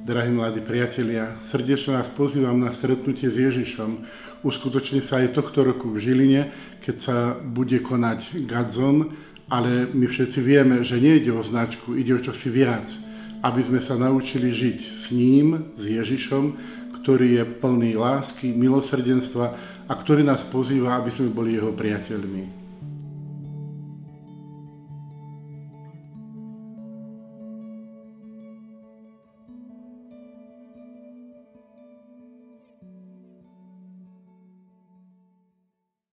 Drahí mladí priatelia, srdečne vás pozývam na stretnutie s Ježišom. Uskutoční sa aj tohto roku v Žiline, keď sa bude konať Gadzon, ale my všetci vieme, že nejde o značku, ide o čosi viac, aby sme sa naučili žiť s ním, s Ježišom, ktorý je plný lásky, milosrdenstva a ktorý nás pozýva, aby sme boli jeho priateľmi.